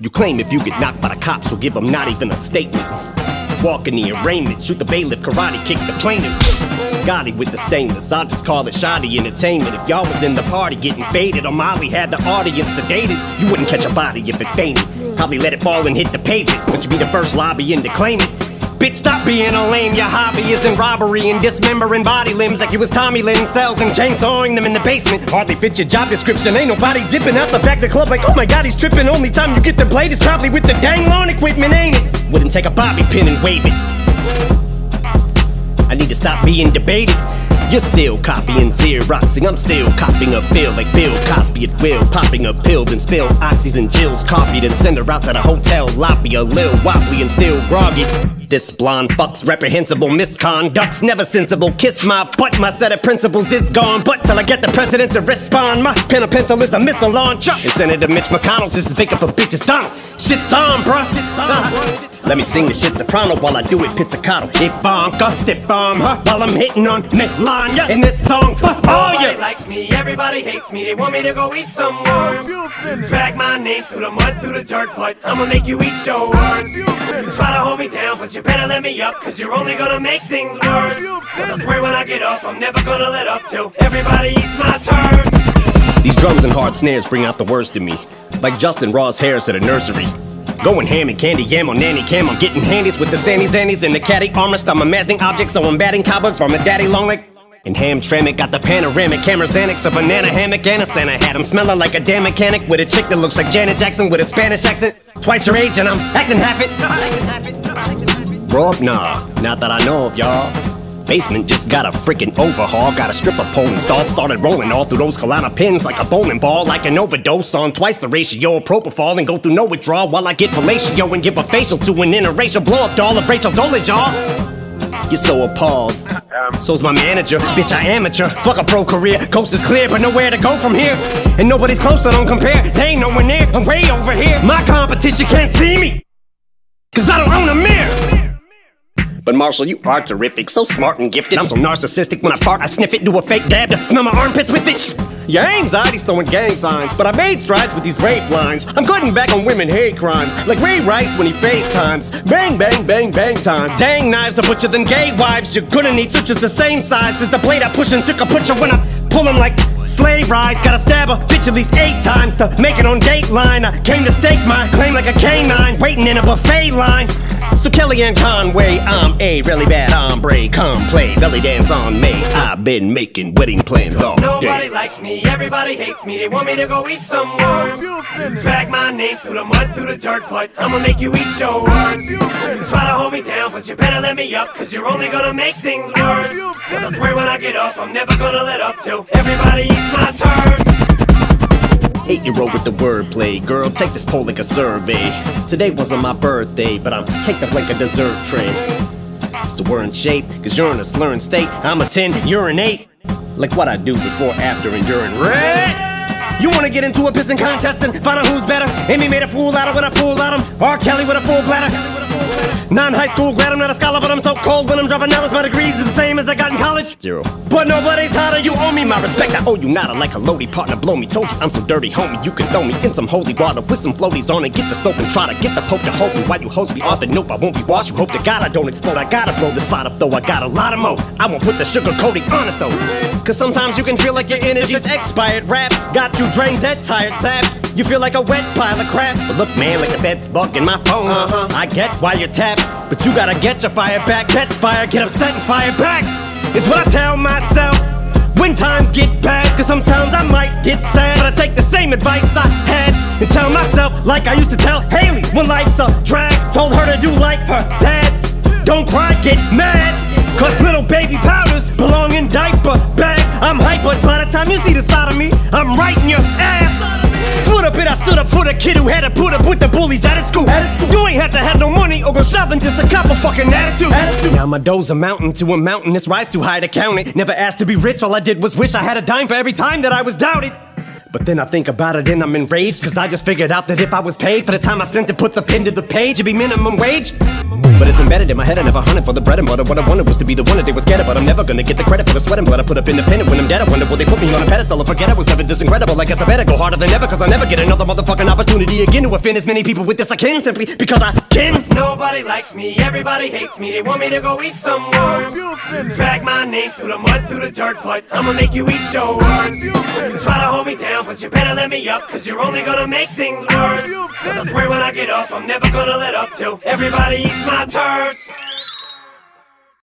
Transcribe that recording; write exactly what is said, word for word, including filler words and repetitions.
You claim if you get knocked by the cops, you'll give them not even a statement. Walk in the arraignment, shoot the bailiff, karate kick the plaintiff. Gotti with the stainless, I'll just call it shoddy entertainment. If y'all was in the party getting faded, or Molly had the audience sedated, you wouldn't catch a body if it fainted. Probably let it fall and hit the pavement, but you be the first lobbying to claim it. Bitch, stop being a lame, your hobby isn't robbery and dismembering body limbs like you was Tommy Lynn cells and chainsawing them in the basement. Hardly fit your job description, ain't nobody dipping out the back of the club like, oh my god, he's tripping. Only time you get the blade is probably with the dang lawn equipment, ain't it? Wouldn't take a bobby pin and wave it. I need to stop being debated. You're still copying Xeroxing, I'm still copying a bill like Bill Cosby at will. Popping a pill, then spill oxys and Jill's coffee, then send her out to the hotel lobby, a lil wobbly and still groggy. This blonde fuck's reprehensible misconduct's never sensible. Kiss my butt, my set of principles is gone. But till I get the president to respond, my pen or pencil is a missile launcher. And Senator Mitch McConnell's just as big up for bitches Donald. Shit's on, bruh. Uh, let me sing the shit soprano while I do it pizzicato. Ivanka, stiff arm her while I'm hitting on Melania. And this song's for all ya. Nobody likes me, everybody hates me. They want me to go eat some worms. Drag my name through the mud, through the dirt, but I'ma make you eat your words. Try to hold me down, but you better let me up, cause you're only gonna make things worse. Cause I swear when I get up, I'm never gonna let up till everybody eats my turds. These drums and hard snares bring out the worst in me, like Justin Raw's hairs at a nursery. Going ham and candy yam on nanny cam, I'm getting handies with the sandy zannies and the caddy armrest. I'm imagining objects, so I'm batting cobwebs from a daddy long leg. And Hamtramck got the panoramic camera Xanax, a banana hammock and a Santa hat. I'm smelling like a damn mechanic with a chick that looks like Janet Jackson with a Spanish accent. Twice her age and I'm acting half it. Grow up, nah, not that I know of, y'all. Basement just got a freaking overhaul. Got a stripper pole installed, started rolling all through those Kalana pins like a bowling ball. Like an overdose on twice the ratio of propofol and go through no withdrawal while I get fellatio and give a facial to an interracial blow up doll of Rachel Dolezal, y'all. You're so appalled. So's my manager, bitch I amateur. Fuck a pro career, coast is clear but nowhere to go from here. And nobody's close, I don't compare. They ain't nowhere near, I'm way over here. My competition can't see me, cause I don't own a mirror. But Marshall, you are terrific, so smart and gifted. I'm so narcissistic, when I fart I sniff it, do a fake dab to smell my armpits with it. Your anxiety's throwing gang signs, but I made strides with these rape lines. I'm cutting back on women hate crimes, like Ray Rice when he FaceTimes. Bang, bang, bang, bang time. Dang knives are butcher than gay wives. You're gonna need switches the same size as the blade I push and took a butcher when I pull them like slave rides. Gotta stab a bitch at least eight times to make it on Dateline. I came to stake my claim like a canine, waiting in a buffet line. So Kellyanne Conway, I'm a really bad hombre. Come play belly dance on me. I've been making wedding plans all day. Nobody likes me, everybody hates me. They want me to go eat some worms. Drag my name through the mud, through the dirt, but I'ma make you eat your words. Try to hold me down, but you better let me up, cause you're only gonna make things worse. Cause I swear when I get up, I'm never gonna let up till everybody eats my turds. Eight-year-old with the wordplay. Girl, take this poll like a survey. Today wasn't my birthday, but I'm caked up like a dessert tray. So we're in shape, cause you're in a slurring state. I'm a ten, you're an eight. Like what I do before, after, and during. Red! You wanna get into a pissing contest and find out who's better? Amy made a fool out of when I pulled at him. R. Kelly with a full bladder. Non-high school grad, I'm not a scholar, but I'm so cold when I'm dropping dollars. My degrees is the same as I got in college. Zero. But nobody's hotter, you owe me my respect. I owe you nada like a Lodi partner, blow me. Told you I'm so dirty, homie, you can throw me in some holy water with some floaties on and get the soap and try to get the pope to hold me while you hose me off. And nope, I won't be washed. You hope to God I don't explode. I gotta blow the spot up though, I got a lot of mo. I won't put the sugar coating on it though. Cause sometimes you can feel like your energy's expired. Raps got you drained, dead, tired, tapped. You feel like a wet pile of crap. But look man, like the feds bugging my phone. Uh-huh. I get why you're tapped, but you gotta get your fire back. Catch fire, get upset and fire back, is what I tell myself when times get bad. Cause sometimes I might get sad, but I take the same advice I had and tell myself like I used to tell Haley when life's a drag. Told her to do like her dad. Don't cry, get mad, cause little baby powders belong in diaper bags. I'm hyper, by the time you see the side of me, I'm right in your ass. Foot up it, I stood up for the kid who had to put up with the bullies at his school. You ain't have to have no money or go shopping, just a cop of fucking attitude. attitude. Now my dough's a mountain to a mountain, it's rise too high to count it. Never asked to be rich, all I did was wish I had a dime for every time that I was doubted. But then I think about it and I'm enraged, cause I just figured out that if I was paid for the time I spent to put the pen to the page, it'd be minimum wage. But it's embedded in my head, I never hunted for the bread and butter. What I wanted was to be the one that they was scared of, but I'm never gonna get the credit for the sweat and blood I put up independent. When I'm dead I wonder, will they put me on a pedestal or forget I was ever this incredible? I guess I better go harder than ever, cause I'll never get another motherfucking opportunity again to offend as many people with this I can, simply because I can. Nobody likes me, everybody hates me, they want me to go eat some worms. Drag my name through the mud, through the dirt, but I'ma make you eat your words. Try to hold me down, but you better let me up, cause you're only gonna make things worse. Cause I swear when I get up, I'm never gonna let up till everybody eats my turds.